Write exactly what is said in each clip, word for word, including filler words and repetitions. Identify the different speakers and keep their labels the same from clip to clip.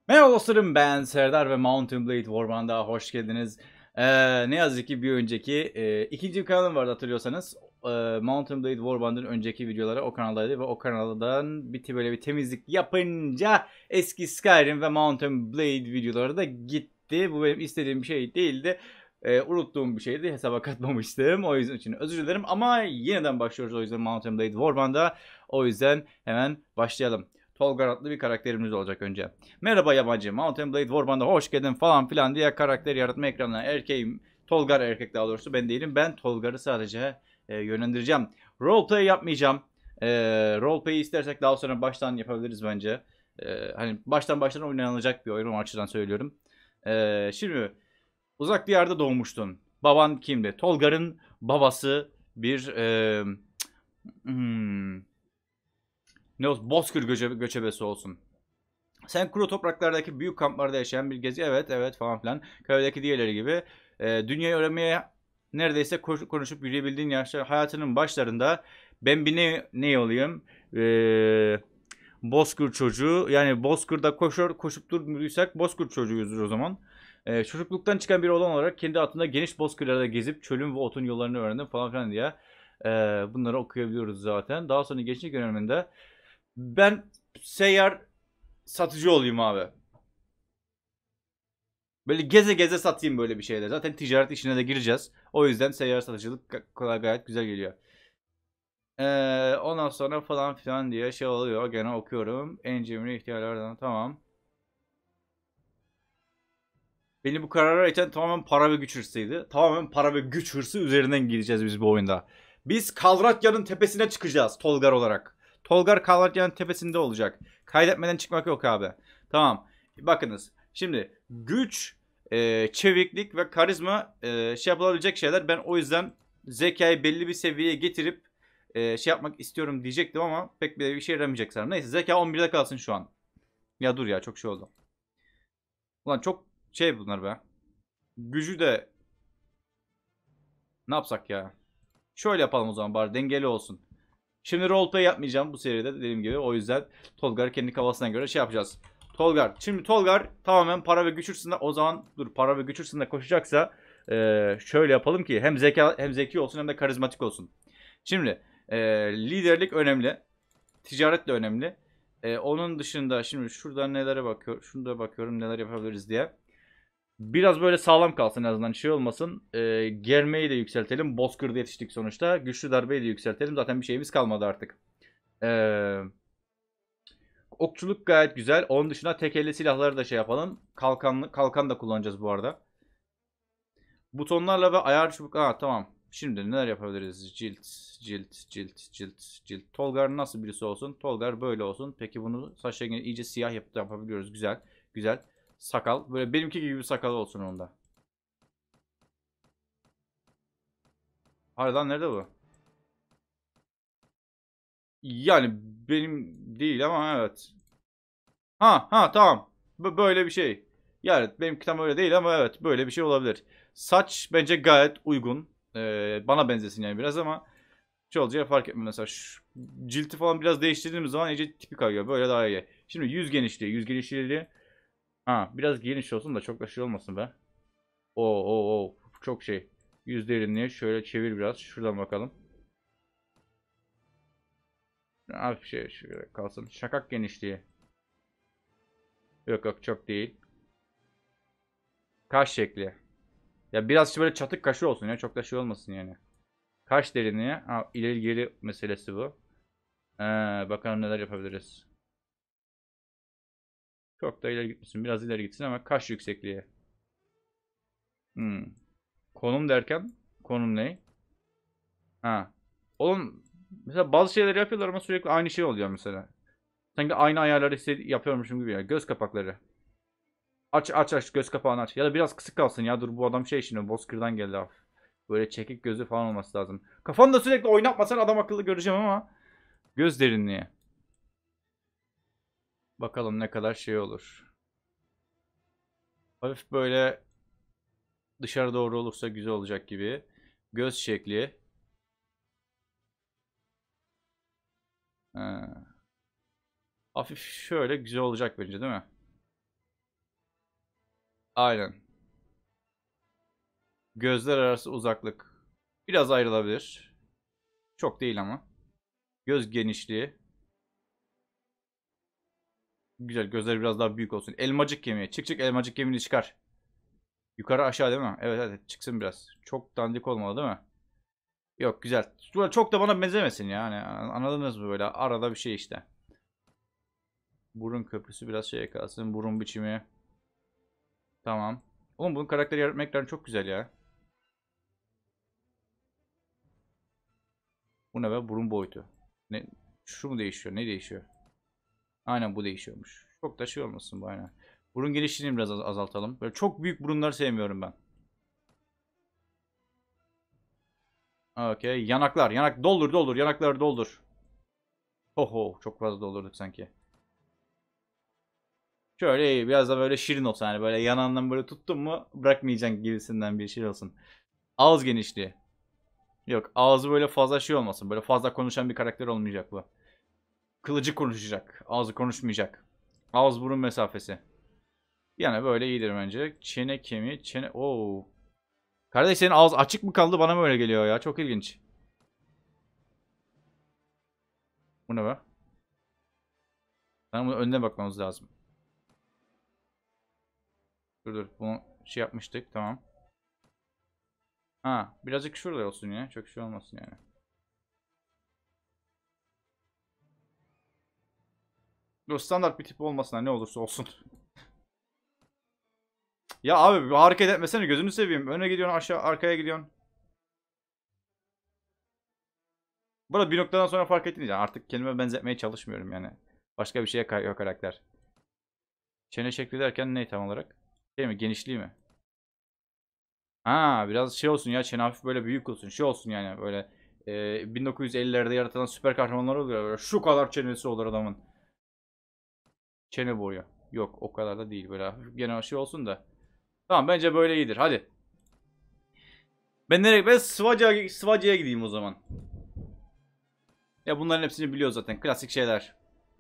Speaker 1: Merhaba dostlarım, ben Serdar ve Mountain Blade Warband'a hoş geldiniz. Ee, ne yazık ki bir önceki e, ikinci bir kanalım vardı hatırlıyorsanız. Ee, Mountain Blade Warband'ın önceki videoları o kanaldaydı ve o kanaldan bir böyle bir temizlik yapınca eski Skyrim ve Mountain Blade videoları da gitti. Bu benim istediğim bir şey değildi. Ee, unuttuğum bir şeydi, hesaba katmamıştım. O yüzden için özür dilerim ama yeniden başlıyoruz o yüzden Mountain Blade Warband'a. O yüzden hemen başlayalım. Tolgar adlı bir karakterimiz olacak önce. Merhaba yabancı, Mountain Blade Warband'a hoş geldin falan filan diye karakter yaratma ekranına erkeğim. Tolgar erkek daha doğrusu, ben değilim. Ben Tolgar'ı sadece e, yönlendireceğim. Roleplay yapmayacağım. E, roleplay'i istersek daha sonra baştan yapabiliriz bence. E, hani baştan baştan oynanılacak bir oyun, o açıdan söylüyorum. E, şimdi uzak bir yerde doğmuştun. Baban kimdi? Tolgar'ın babası bir e, hmm, ne olsun, Bozkır göçebe, göçebesi olsun. Sen kuru topraklardaki büyük kamplarda yaşayan bir gezi, evet evet falan filan. Köydeki diğerleri gibi e, dünyayı öğrenmeye neredeyse konuşup yürüyebildiğin yaşlar hayatının başlarında ben bir ne, ne olayım? E, Bozkır çocuğu, yani Bozkır'da koşur, koşup durduysak Bozkır çocuğuyuzdur o zaman. E, çocukluktan çıkan bir olan olarak kendi altında geniş bozkırlarda gezip çölün ve otun yollarını öğrendim falan filan diye. E, bunları okuyabiliyoruz zaten. Daha sonra gençlik döneminde ben seyyar satıcı olayım abi. Böyle geze geze satayım böyle bir şeyler. Zaten ticaret işine de gireceğiz. O yüzden seyyar satıcılık kolay, gayet güzel geliyor. Ee, ondan sonra falan filan diye şey oluyor. Gene okuyorum. En cimri ihtiyarlardan, tamam. Beni bu karara iten tamamen para ve güç hırsıydı. Tamamen para ve güç hırsı üzerinden gideceğiz biz bu oyunda. Biz Kalratya'nın tepesine çıkacağız Tolgar olarak. Tolgar Kalratya'nın tepesinde olacak. Kaydetmeden çıkmak yok abi. Tamam. Bakınız. Şimdi güç, e, çeviklik ve karizma e, şey yapılabilecek şeyler. Ben o yüzden zekayı belli bir seviyeye getirip e, şey yapmak istiyorum diyecektim ama pek bir işe yaramayacak sanırım. Neyse, zeka on birde kalsın şu an. Ya dur ya, çok şey oldu. Ulan çok şey bunlar be. Gücü de ne yapsak ya? Şöyle yapalım o zaman, bari dengeli olsun. Şimdi roleplay yapmayacağım bu seride dediğim gibi. O yüzden Tolgar kendi kafasına göre şey yapacağız. Tolgar. Şimdi Tolgar tamamen para ve güç hırsında. O zaman dur, para ve güç hırsında koşacaksa e, şöyle yapalım ki hem zeka hem zeki olsun hem de karizmatik olsun. Şimdi e, liderlik önemli. Ticaret de önemli. E, onun dışında şimdi şuradan nelere bakıyorum. Şurada bakıyorum neler yapabiliriz diye. Biraz böyle sağlam kalsın, en azından şey olmasın. E, germeyi de yükseltelim. Bozkır'da yetiştik sonuçta. Güçlü darbeyi de yükseltelim. Zaten bir şeyimiz kalmadı artık. E, okçuluk gayet güzel. Onun dışında tek elle silahları da şey yapalım. Kalkan, kalkan da kullanacağız bu arada. Butonlarla ve ayar çubuk. Aa, tamam. Şimdi neler yapabiliriz? Cilt, cilt, cilt, cilt, cilt. Tolgar nasıl birisi olsun? Tolgar böyle olsun. Peki bunu saçlarını iyice siyah yapıp yapabiliyoruz. Güzel, güzel. Sakal. Böyle benimki gibi bir sakal olsun onda. Harbiden nerede bu? Yani benim değil ama evet. Ha ha, tamam. B- böyle bir şey. Yani benim kitabım öyle değil ama evet, böyle bir şey olabilir. Saç bence gayet uygun. Ee, bana benzesin yani biraz ama şey olacağı fark etmiyor. Mesela şu cilti falan biraz değiştirdiğimiz zaman iyice tipi kayıyor. Böyle daha iyi. Şimdi yüz genişliği. Yüz genişliği. Ha, biraz geniş olsun da çok da şey olmasın be. Oo oo oo. Çok şey. Yüz derinliği şöyle çevir biraz. Şuradan bakalım. Hafif şey şöyle kalsın. Şakak genişliği. Yok yok, çok değil. Kaş şekli. Ya biraz böyle çatık kaşı olsun ya. Çok da şey olmasın yani. Kaş derinliği. Ha, ileri geri meselesi bu. Ee, bakalım neler yapabiliriz. Çok da ileri gitmesin. Biraz ileri gitsin ama kaş yüksekliği. Hmm. Konum derken? Konum ne? Ha. Oğlum mesela bazı şeyleri yapıyorlar ama sürekli aynı şey oluyor mesela. Sanki aynı ayarları yapıyormuşum gibi ya. Göz kapakları. Aç aç aç, göz kapağını aç. Ya da biraz kısık kalsın ya. Dur, bu adam şey şimdi Bozkır'dan geldi abi. Böyle çekik gözü falan olması lazım. Kafanı da sürekli oynatmasan adam akıllı göreceğim ama. Göz derinliği. Bakalım ne kadar şey olur. Hafif böyle dışarı doğru olursa güzel olacak gibi. Göz şekli. Ha. Hafif şöyle güzel olacak bence, değil mi? Aynen. Gözler arası uzaklık. Biraz ayrılabilir. Çok değil ama. Göz genişliği. Güzel. Gözler biraz daha büyük olsun. Elmacık kemiği. Çık çık elmacık kemiğini çıkar. Yukarı aşağı değil mi? Evet evet. Çıksın biraz. Çok dandik olmalı değil mi? Yok güzel. Çok da bana benzemesin yani. Anladınız mı böyle? Arada bir şey işte. Burun köprüsü biraz şeye kalsın. Burun biçimi. Tamam. Oğlum bunun karakteri yaratma ekranı çok güzel ya. Bu ne be? Burun boyutu. Ne? Şu mu değişiyor? Ne değişiyor? Aynen bu değişiyormuş. Çok da şey olmasın bu aynen. Burun genişliğini biraz az azaltalım. Böyle çok büyük burunlar sevmiyorum ben. Okey. Yanaklar. Yanak doldur doldur. Yanakları doldur. Oho. Çok fazla doldurduk sanki. Şöyle iyi. Biraz da böyle şirin olsun. Yani böyle yanağından böyle tuttun mu bırakmayacaksın gibisinden bir şey olsun. Ağız genişliği. Yok. Ağzı böyle fazla şey olmasın. Böyle fazla konuşan bir karakter olmayacak bu. Kılıcı konuşacak. Ağzı konuşmayacak. Ağız burun mesafesi. Yani böyle iyidir bence. Çene kemiği. Çene. Oo. Kardeş senin ağız açık mı kaldı? Bana mı öyle geliyor ya? Çok ilginç. Bu ne be? Ben bunun önüne bakmamız lazım. Dur dur. Bunu şey yapmıştık. Tamam. Ha. Birazcık şurada olsun ya. Çok şey olmasın yani. Bu standart bir tip olmasına ne olursa olsun. Ya abi hareket etmesene gözünü seveyim. Öne gidiyorsun aşağı arkaya gidiyorsun. Burada bir noktadan sonra fark ettiniz yani artık kendime benzetmeye çalışmıyorum yani. Başka bir şeye kayıyor karakter. Çene şekli derken ne tam olarak? Şey mi genişliği mi? Ha biraz şey olsun ya çene hafif böyle büyük olsun. Şey olsun yani böyle e, bin dokuz yüz ellilerde yaratılan süper kahramanlar oluyor. Böyle şu kadar çenesi olur adamın. Çene boyu. Yok o kadar da değil böyle hafif genel şey olsun da. Tamam bence böyle iyidir hadi. Ben nereye? Ben Sıvacı'ya Sıvacı'ya gideyim o zaman. Ya bunların hepsini biliyor zaten. Klasik şeyler.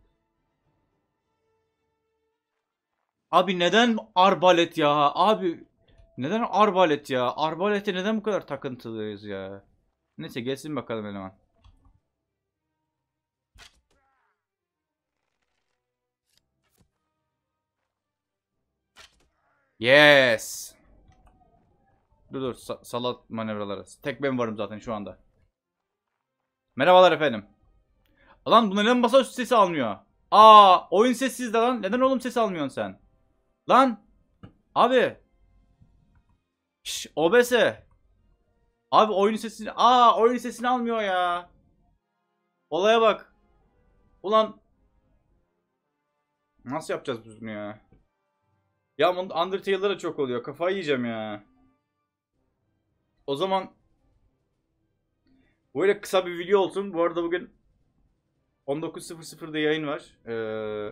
Speaker 1: Abi neden arbalet ya? Abi neden arbalet ya? Arbalete neden bu kadar takıntılıyız ya? Neyse gelsin bakalım eleman. Yes. Dur dur sa salat manevraları. Tek ben varım zaten şu anda. Merhabalar efendim. Lan bu neden masaüstü sesi almıyor? Aa oyun sessiz de lan. Neden oğlum sesi almıyorsun sen? Lan. Abi. Şş, O B S. Abi oyun sesini. Aa oyun sesini almıyor ya. Olaya bak. Ulan. Nasıl yapacağız biz bunu ya? Ya Undertale'da da çok oluyor. Kafayı yiyeceğim ya. O zaman böyle kısa bir video olsun. Bu arada bugün on dokuz sıfır sıfırda yayın var. Ee,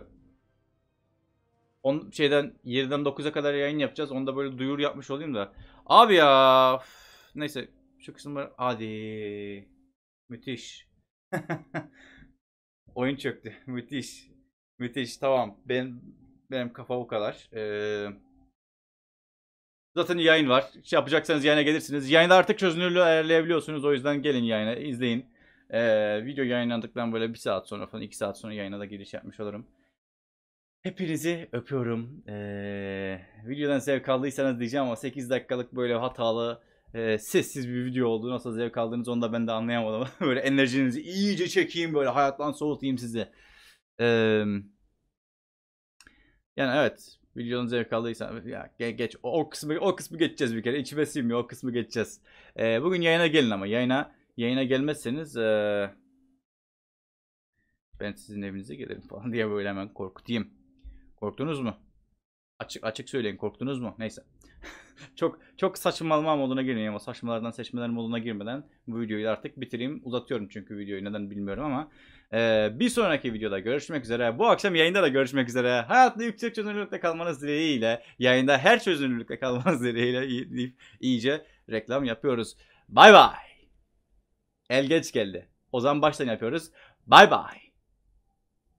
Speaker 1: on, şeyden yediden dokuza kadar yayın yapacağız. Onda böyle duyuru yapmış olayım da. Abi ya. Üf, neyse. Şu kısımlar. Hadi. Müthiş. Oyun çöktü. Müthiş. Müthiş. Tamam. Ben, benim kafa bu kadar. Ee, zaten yayın var. Şey yapacaksanız yayına gelirsiniz. Yayında artık çözünürlüğü ayarlayabiliyorsunuz. O yüzden gelin yayına izleyin. Ee, video yayınlandıktan böyle bir saat sonra falan iki saat sonra yayına da giriş yapmış olurum. Hepinizi öpüyorum. Ee, videodan zevk aldıysanız diyeceğim ama sekiz dakikalık böyle hatalı e, sessiz bir video oldu. Nasıl zevk aldınız onu da ben de anlayamadım. Böyle enerjinizi iyice çekeyim böyle hayattan soğutayım sizi. Ee, yani evet videonun zevk aldıysanız ya geç o, o kısmı o kısmı geçeceğiz bir kere. İçime sinmiyor o kısmı geçeceğiz. Ee, bugün yayına gelin ama yayına yayına gelmezseniz e, ben sizin evinize gelirim falan diye böyle hemen korkutayım. Korktunuz mu? Açık açık söyleyin korktunuz mu? Neyse. çok çok saçmalama moduna girmeyeyim ama saçmalardan seçmeler moduna girmeden bu videoyu artık bitireyim. Uzatıyorum çünkü videoyu neden bilmiyorum ama. Ee, bir sonraki videoda görüşmek üzere. Bu akşam yayında da görüşmek üzere. Hayatta yüksek çözünürlükte kalmanız dileğiyle. Yayında her çözünürlükte kalmanız dileğiyle deyip iyice reklam yapıyoruz. Bay bay. El geç geldi. O zaman baştan yapıyoruz. Bay bay.